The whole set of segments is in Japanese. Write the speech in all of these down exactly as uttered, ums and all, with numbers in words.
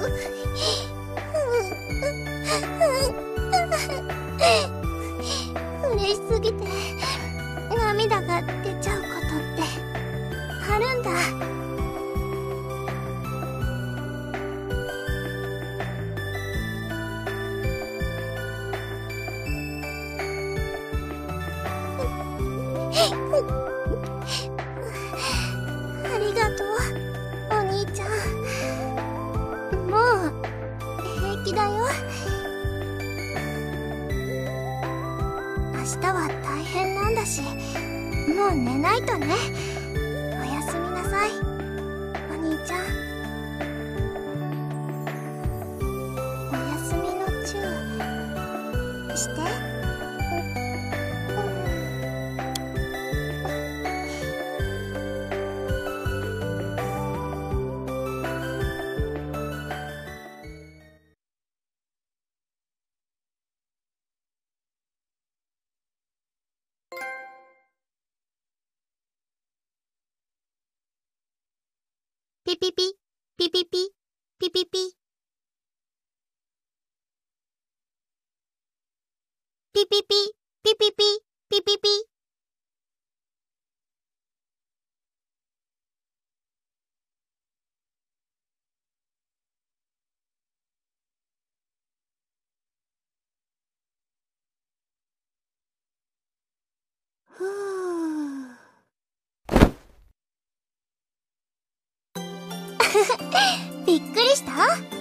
嬉しすぎて涙が出ちゃうことってあるんだ。ありがとう、お兄ちゃん。もう平気だよ。明日は大変なんだし、もう寝ないとね。おやすみなさい、お兄ちゃん。おやすみのチューして。ピピピ、ピピピ、ピピピ。ピピピ、ピピピ、ピピピ。ふぅ。びっくりした？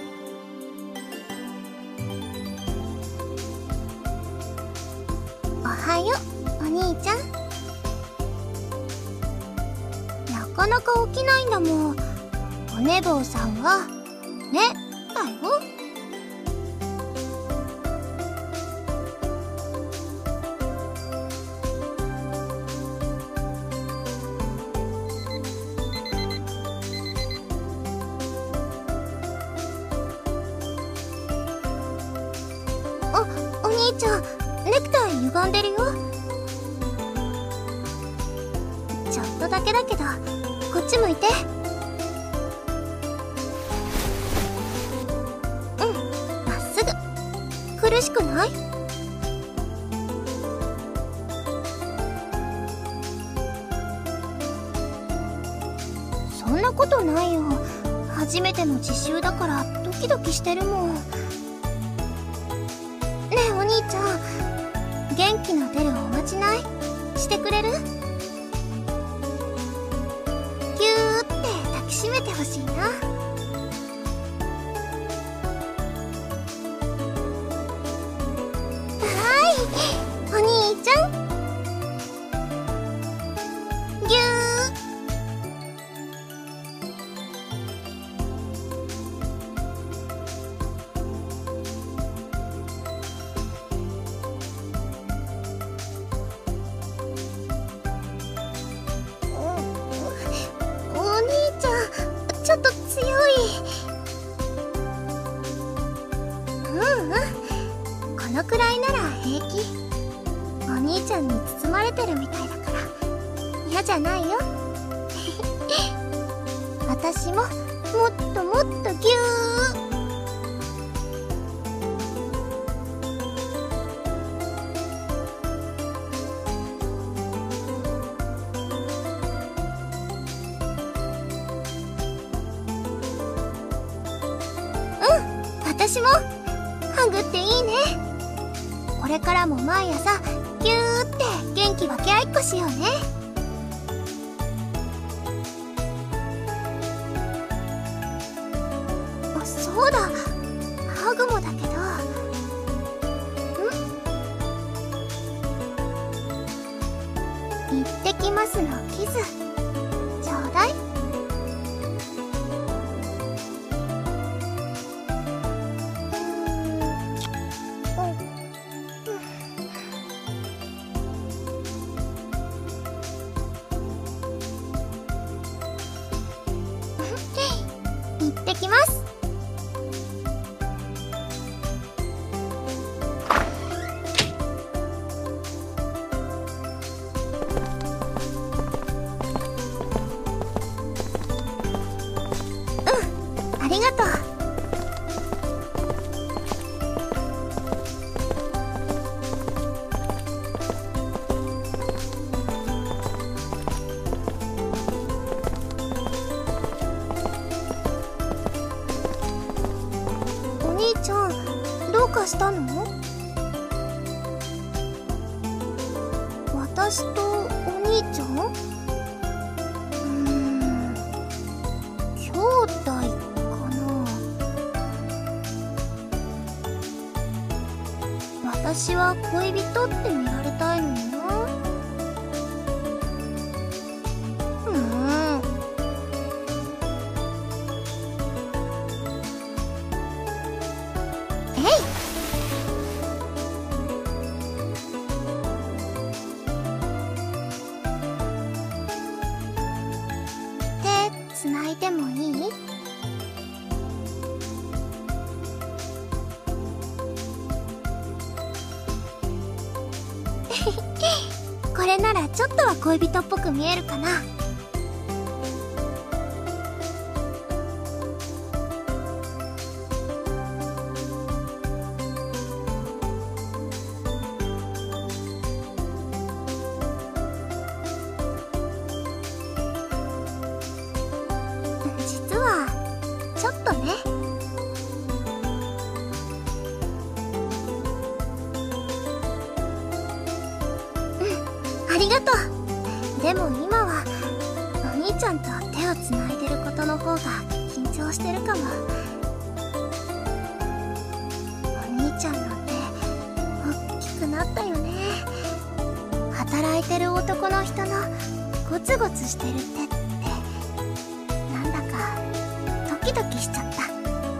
おはよう、お兄ちゃん。なかなか起きないんだもん。お寝坊さんはねだよ。お兄ちゃん、ネクタイ歪んでるよ。ちょっとだけだけど、こっち向いて。うん、まっすぐ。苦しくない？そんなことないよ。初めての実習だからドキドキしてるもん。ねえお兄ちゃん、元気の出るおまじないしてくれる？ぎゅーって抱きしめてほしいな。はーい、お兄ちゃん。ぎゅー。ちょっと強い。うんうん、このくらいなら平気。お兄ちゃんに包まれてるみたいだから嫌じゃないよ。私ももっともっとぎゅー。私もハグっていいね。これからも毎朝ギューって元気分け合いっこしようね。あ、そうだ、ハグもだけど。ん？行ってきますのキスちょうだい。行ってきます。うん、ありがとう。 かしたの？私とお兄ちゃん？うーん、兄弟かな。私は恋人って見られたいのにな。うーん。えい！手つないでもいい？これならちょっとは恋人っぽく見えるかな。実はちょっとね。うん、ありがとう。でも今はお兄ちゃんと手をつないでることの方が緊張してるかも。お兄ちゃんの手大きくなったよね。働いてる男の人のゴツゴツしてる手ってなんだかドキドキしちゃった。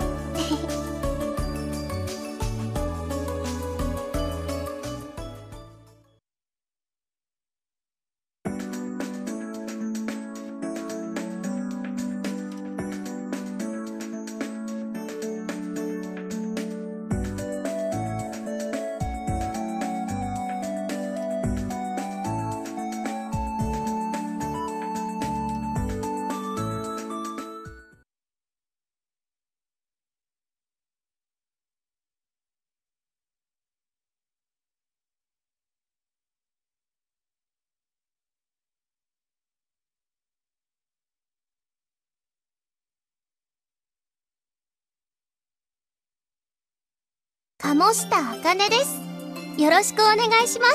鴨下茜です。よろしくお願いします。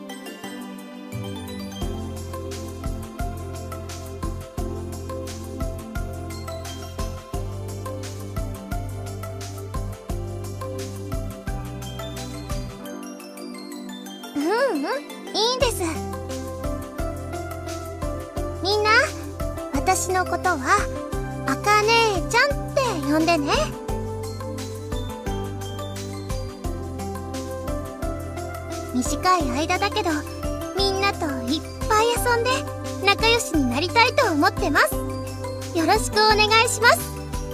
ううん、いいんです。みんな、私のことはあかねちゃんって呼んでね。短い間だけどみんなといっぱい遊んで仲良しになりたいと思ってます。よろしくお願いします。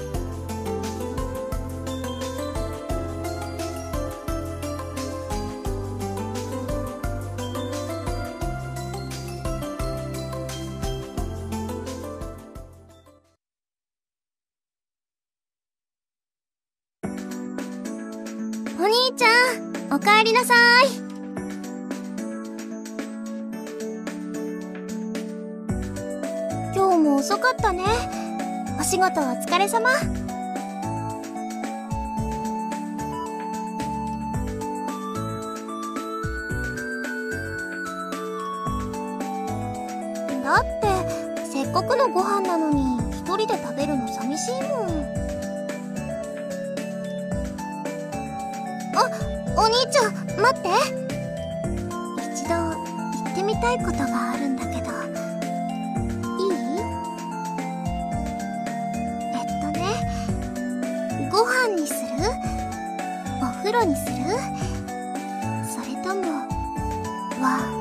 お兄ちゃん、おかえりなさい。今日も遅かったね。お仕事お疲れ様。だってせっかくのご飯なのに一人で食べるの寂しいもん。あ、お兄ちゃん待って。一度言ってみたいことがあるんだけど。ご飯にする？お風呂にする？それともは